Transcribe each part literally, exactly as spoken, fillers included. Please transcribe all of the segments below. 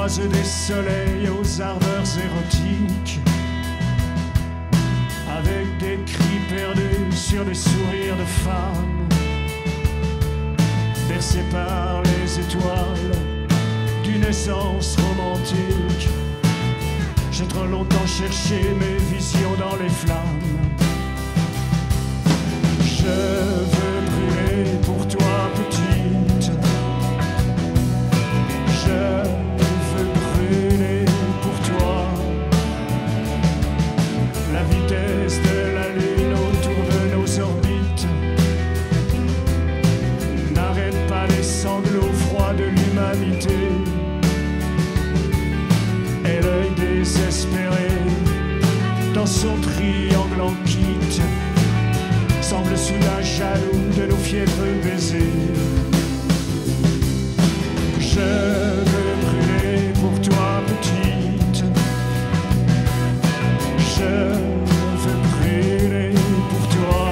croise des soleils aux ardeurs érotiques, avec des cris perdus sur des sourires de femmes, bercés par les étoiles d'une essence romantique. J'ai trop longtemps cherché mes visions dans les flammes. Je veux brûler pour toi, petite. Je veux brûler pour toi. La vitesse de la lune autour de nos orbites n'arrête pas les sanglots froids de l'humanité. Et l'œil désespéré dans son triangle en quitte semble soudain jaloux de nos fiévreux baisers. Je veux brûler pour toi, petite. Je veux brûler pour toi.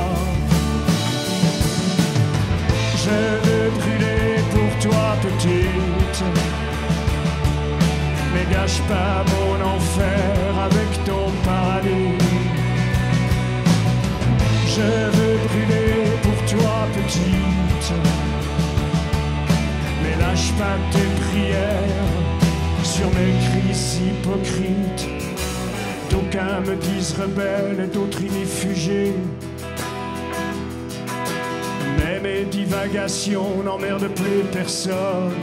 Je veux brûler pour toi, petite. Mais gâche pas mon enfer avec ton paradis. Je veux brûler pour toi, petite. Mais lâche pas tes prières sur mes cris hypocrites. D'aucuns me disent rebelle, d'autres inifugés. Mais mes divagations n'emmerdent plus personne.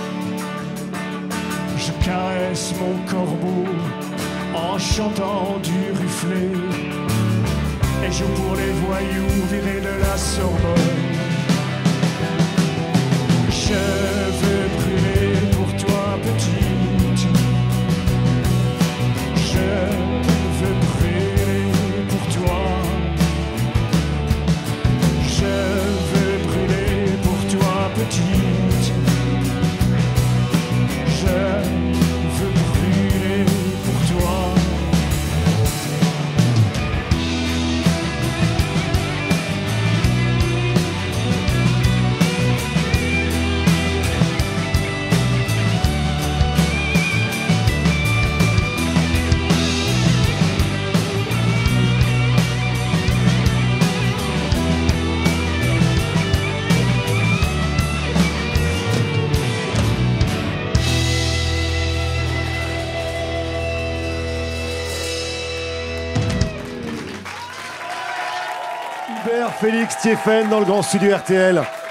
Je caresse mon corbeau en chantant du rufflé et joue pour les voyous virés de la Sorbonne. Je veux brûler pour toi, petite. Je veux brûler pour toi. Je veux brûler pour toi, petite. Je veux brûler pour toi. Hubert Félix Thiéphenne dans le grand studio R T L.